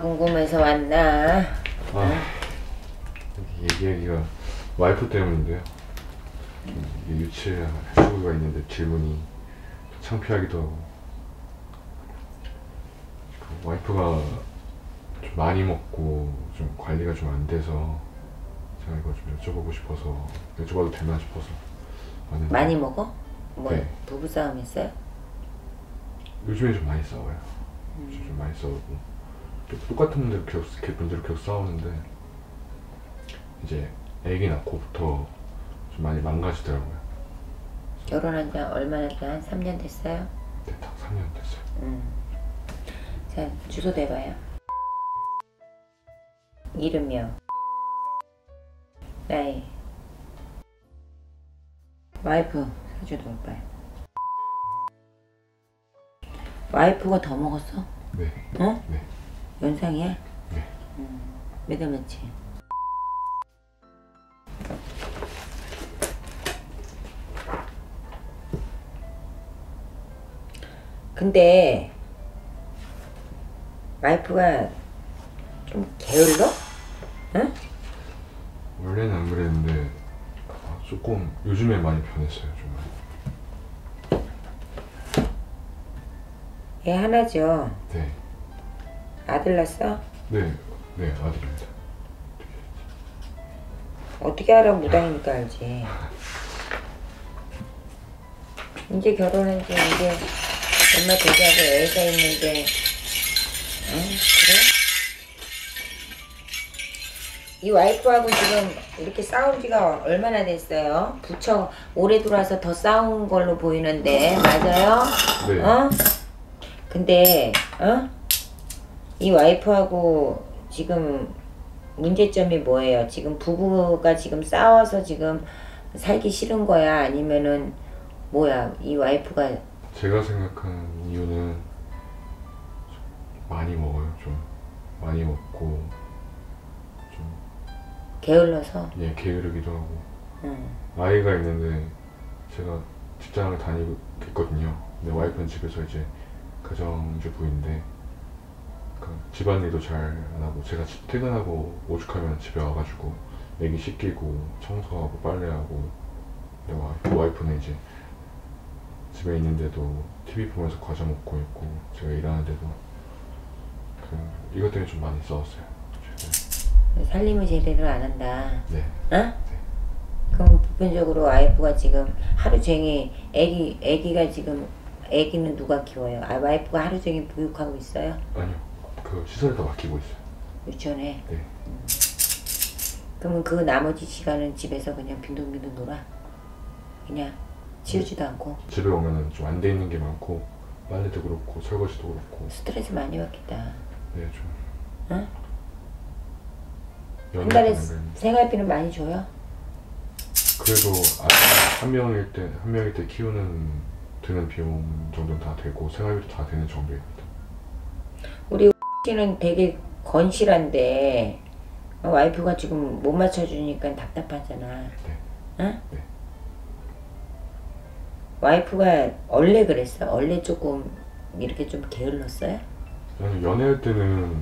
궁금해서 왔나? 얘기가 와이프 때문인데요. 이게 유치할 수가 있는데 질문이 창피하기도 하고. 와이프가 좀 많이 먹고 좀 관리가 좀 안 돼서 제가 이거 좀 여쭤보고 싶어서, 여쭤봐도 되나 싶어서 왔는데. 많이 먹어? 뭐 네. 부부싸움 했어요? 요즘에 좀 많이 싸워요. 좀 많이 싸우고 똑같은 분들로 계속 싸우는데 이제 애기 낳고부터 좀 많이 망가지더라고요. 결혼한 지 얼마나 돼? 한 3년 됐어요? 네, 딱 3년 됐어요. 자, 주소 대봐요. 이름이요. 나이. 와이프 사주 돌봐요. 와이프가 더 먹었어? 네. 어? 네. 연상이야? 네. 몇 월 며칠? 근데 와이프가 좀 게을러? 응? 원래는 안 그랬는데 조금 요즘에 많이 변했어요. 좀 애 하나죠? 네. 아들 낳았어? 네. 네, 아들입니다. 어떻게 알아? 무당이니까 알지. 이제 결혼한 지 이제 얼마 되지 않고 애가 있는데, 응? 그래? 이 와이프하고 지금 이렇게 싸운 지가 얼마나 됐어요? 부쩍 올해 들어와서 더 싸운 걸로 보이는데, 맞아요? 네. 어? 근데, 어? 이 와이프하고 지금 문제점이 뭐예요? 지금 부부가 지금 싸워서 지금 살기 싫은 거야? 아니면은 뭐야? 이 와이프가 제가 생각하는 이유는 많이 먹어요. 좀 많이 먹고 좀 게을러서? 게으르기도 하고. 응. 아이가 있는데 제가 직장을 다니고 있거든요. 근데 와이프는 집에서 이제 가정주부인데 집안일도 잘 안 하고, 제가 퇴근하고 오죽하면 집에 와가지고 애기 씻기고 청소하고 빨래하고. 근데 와이프는 이제 집에 있는데도 TV 보면서 과자 먹고 있고, 제가 일하는데도 이것 때문에 좀 많이 싸웠어요. 살림을 제대로 안 한다. 네. 어? 그럼 보편적으로 와이프가 지금 하루 종일 애기가 지금 애기는 누가 키워요? 아, 와이프가 하루 종일 보육하고 있어요? 아니요. 그 시설에다 맡기고 있어요. 유치원에? 네. 그러면 그 나머지 시간은 집에서 그냥 빈둥빈둥 놀아? 그냥 치우지도 않고? 집에 오면은 좀 안 돼 있는 게 많고, 빨래도 그렇고 설거지도 그렇고. 스트레스 많이 받겠다. 네, 좀. 응? 한 연애 달에 때문에. 생활비는 많이 줘요? 그래도 한 명일 때 키우는 드는 비용 정도는 다 되고 생활비도 다 되는 정도입니다. 우리 씨는 되게 건실한데 와이프가 지금 못 맞춰주니까 답답하잖아. 네. 응? 네. 와이프가 원래 그랬어? 원래 조금 이렇게 좀 게을렀어요? 아니, 연애할 때는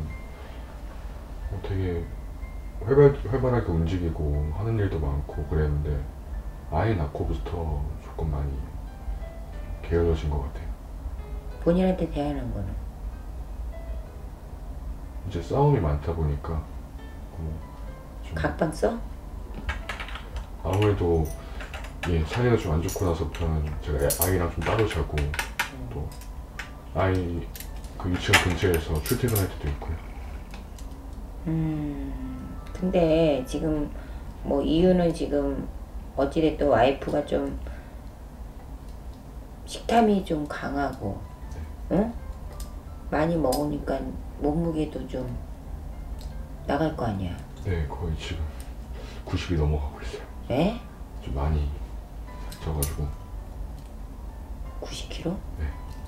되게 활발하게 움직이고 하는 일도 많고 그랬는데, 아이 낳고부터 조금 많이 게을러진 것 같아요. 본인한테 대하는 거는? 이제 싸움이 많다 보니까 좀 각방 써? 아무래도 사이가 좀 안 좋고 나서부터는 제가 아이랑 좀 따로 자고, 또 아이 그 유치원 근처에서 출퇴근할 때도 있고요. 근데 지금 뭐 이유는 지금 어찌됐든 와이프가 좀 식탐이 좀 강하고, 응? 많이 먹으니까 몸무게도 좀 나갈 거 아니야. 네, 거의 지금 90이 넘어가고 있어요. 에? 좀 많이 쪄가지고. 90kg? 네.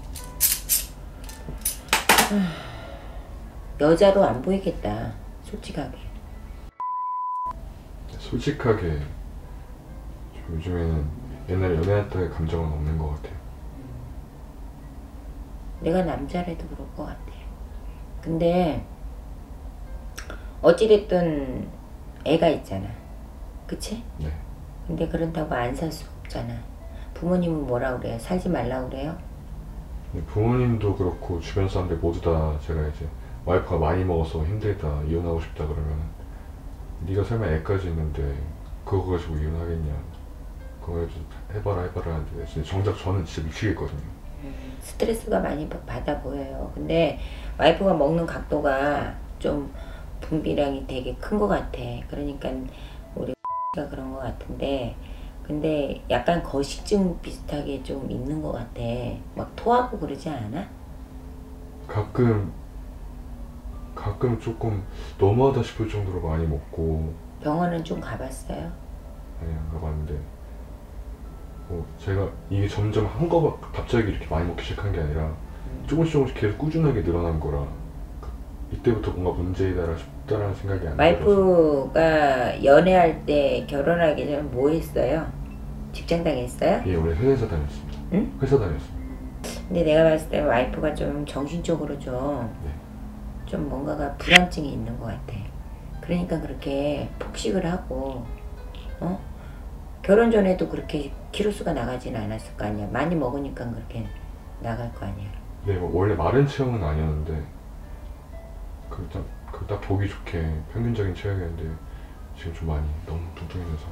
여자로 안 보이겠다, 솔직하게. 솔직하게 좀 요즘에는 옛날에 연애할 때의 감정은 없는 것 같아요. 내가 남자라도 그럴 것 같아. 근데 어찌됐든 애가 있잖아. 그치? 네. 근데 그렇다고 안 살 수 없잖아. 부모님은 뭐라 그래요? 살지 말라 그래요? 부모님도 그렇고 주변 사람들 모두 다 제가 이제 와이프가 많이 먹어서 힘들다 이혼하고 싶다 그러면 네가 설마 애까지 있는데 그거 가지고 이혼하겠냐, 그거 좀 해봐라 하는데 진짜 정작 저는 진짜 미치겠거든요. 스트레스가 많이 받아 보여요. 근데 와이프가 먹는 각도가 좀 분비량이 되게 큰 것 같아. 그러니까 우리 가 그런 것 같은데, 근데 약간 거식증 비슷하게 좀 있는 것 같아. 막 토하고 그러지 않아? 가끔 조금 너무하다 싶을 정도로 많이 먹고. 병원은 좀 가봤어요? 아니 안 가봤는데 제가 이게 점점 갑자기 이렇게 많이 먹기 시작한 게 아니라 조금씩 계속 꾸준하게 늘어난 거라 이때부터 뭔가 문제이다 싶다라는 생각이 안 들어서. 와이프가 연애할 때 결혼하기 전에 뭐 했어요? 직장 다녔어요? 예, 원래 회사 다녔습니다. 응? 회사 다녔습니다. 근데 내가 봤을 때 와이프가 좀 정신적으로 좀 네. 뭔가가 불안증이 있는 것 같아. 그러니까 그렇게 폭식을 하고, 결혼 전에도 그렇게 키로수가 나가진 않았을 거 아니야. 많이 먹으니까 그렇게 나갈 거 아니야. 네, 원래 마른 체형은 아니었는데 딱 보기 좋게 평균적인 체형이었는데 지금 좀 많이 너무 뚱뚱해져서.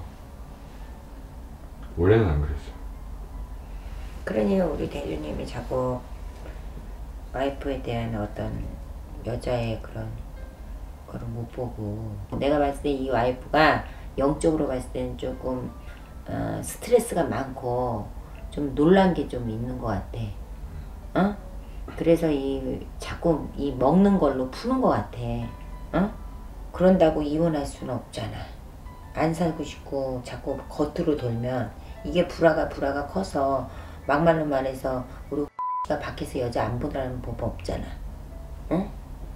원래는 안 그랬어요. 그러니 우리 대주님이 자꾸 와이프에 대한 어떤 여자의 그런 거를 못 보고, 내가 봤을 때 이 와이프가 영적으로 봤을 때는 조금 스트레스가 많고 좀 놀란 게 좀 있는 것 같아. 그래서 자꾸 이 먹는 걸로 푸는 것 같아. 그런다고 이혼할 수는 없잖아. 안 살고 싶고 자꾸 겉으로 돌면 이게 불화가 커서 막말로 말해서 우리 가 밖에서 여자 안 보라는 법 없잖아. 응?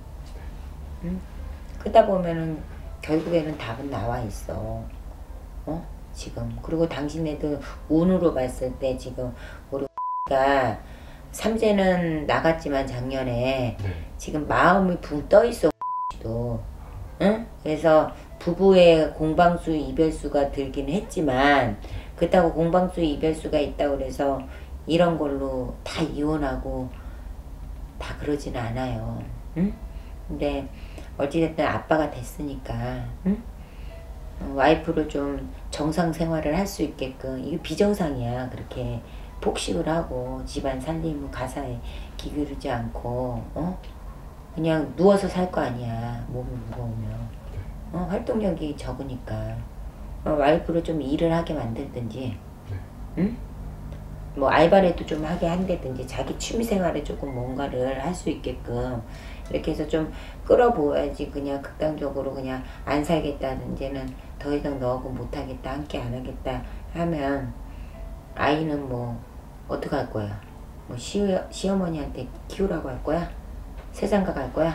그러다 보면은 결국에는 답은 나와 있어. 지금. 그리고 당신네도 운으로 봤을 때 지금 우리 가 삼재는 나갔지만 작년에 네. 지금 마음이 붕 떠 있어. 도. 응? 그래서 부부의 공방수 이별수가 들긴 했지만 그렇다고 공방수 이별수가 있다고 그래서 이런 걸로 다 이혼하고 다 그러진 않아요. 응? 근데 어찌됐든 아빠가 됐으니까, 응? 와이프를 좀 정상 생활을 할 수 있게끔, 이게 비정상이야. 그렇게 폭식을 하고 집안 살림 가사에 기울이지 않고 그냥 누워서 살 거 아니야. 몸이 무거우면. 활동력이 적으니까 와이프를 좀 일을 하게 만들든지, 응? 뭐 알바라도 좀 하게 한다든지 자기 취미생활에 조금 뭔가를 할 수 있게끔 이렇게 해서 좀 끌어보아야지. 그냥 극단적으로 그냥 안 살겠다든지는 더 이상 너하고 못하겠다, 함께 안 하겠다 하면 아이는 뭐 어떡할 거야? 뭐 시어머니한테 키우라고 할 거야? 세상가 갈 거야?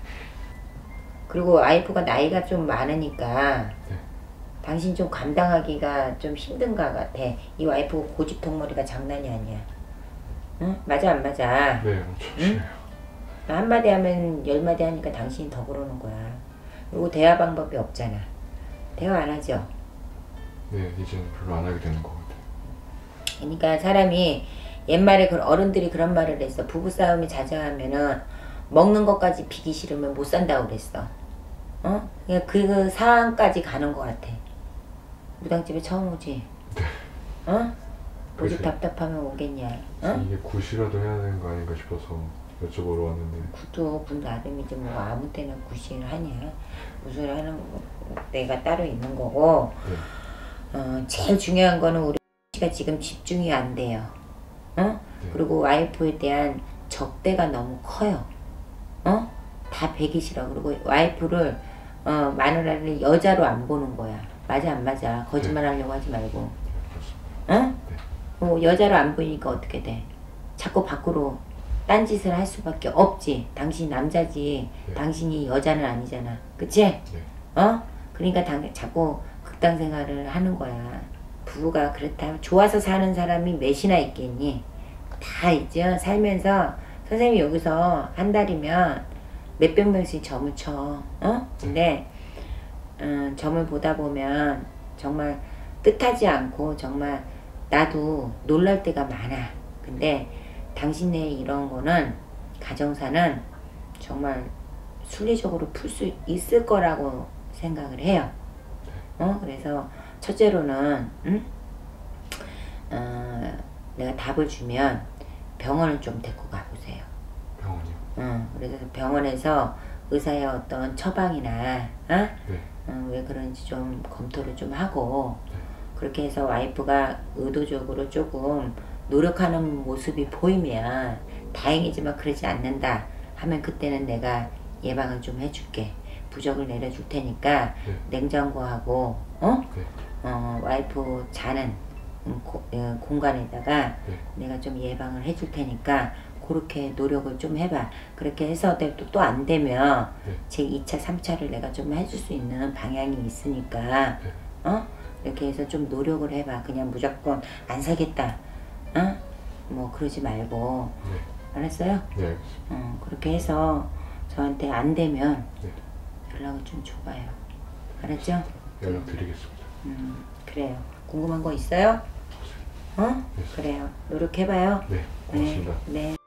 그리고 와이프가 나이가 좀 많으니까 당신 좀 감당하기가 좀 힘든가 같아. 이 와이프 고집통머리가 장난이 아니야. 응? 맞아 안 맞아? 네, 엄청 응? 심해요. 한마디 하면 열마디 하니까 당신이 더 그러는 거야. 그리고 대화 방법이 없잖아. 대화 안 하죠? 네, 이제는 별로 안 하게 되는 것 같아요. 그러니까 사람이 옛말에 어른들이 그런 말을 했어. 부부싸움이 잦아가면은 먹는 것까지 비기 싫으면 못 산다고 그랬어. 그러니까 그 상황까지 가는 것 같아. 무당집에 처음 오지? 네. 오직 그치. 답답하면 오겠냐? 이게 굿이라도 해야 되는 거 아닌가 싶어서 여쭤보러 왔는데. 굿도 굿 나름이지 뭐 아무 때나 굿을 하냐. 굿을 하는 때가 따로 있는 거고. 제일 중요한 거는 우리 가 지금 집중이 안 돼요. 그리고 와이프에 대한 적대가 너무 커요. 다 배기 싫어. 그리고 와이프를 마누라를 여자로 안 보는 거야. 맞아 안 맞아? 거짓말 하려고 하지 말고. 여자로 안 보이니까 어떻게 돼? 자꾸 밖으로 딴짓을 할 수밖에 없지. 당신 남자지. 당신이 여자는 아니잖아. 그치? 그러니까 자꾸 극단 생활을 하는 거야. 부부가 그렇다. 좋아서 사는 사람이 몇이나 있겠니? 다 있죠. 살면서 선생님이 여기서 한 달이면 몇 병씩 점을 쳐. 근데 점을 보다 보면 정말 뜻하지 않고 정말 나도 놀랄 때가 많아. 근데 당신의 이런 거는 가정사는 정말 순리적으로 풀 수 있을 거라고 생각을 해요. 그래서 첫째로는 내가 답을 주면 병원을 좀 데리고 가보세요. 병원이요? 그래서 병원에서 의사의 어떤 처방이나 네. 왜 그런지 좀 검토를 좀 하고 네. 그렇게 해서 와이프가 의도적으로 조금 노력하는 모습이 보이면 다행이지만 그러지 않는다 하면 그때는 내가 예방을 좀 해줄게. 부적을 내려줄 테니까 네. 냉장고하고 네. 와이프 자는 공간에다가 네. 내가 좀 예방을 해줄 테니까 그렇게 노력을 좀 해봐. 그렇게 해서 또 안 되면 네. 제 2차 3차를 내가 좀 해줄 수 있는 방향이 있으니까 네. 이렇게 해서 좀 노력을 해봐. 그냥 무조건 안 사겠다 뭐 그러지 말고. 네. 알았어요? 네, 알겠습니다. 그렇게 해서 저한테 안 되면 네. 연락을 좀 줘봐요. 알았죠? 연락드리겠습니다. 그래요. 궁금한 거 있어요? 네. 그래요. 노력해봐요. 네, 고맙습니다. 네.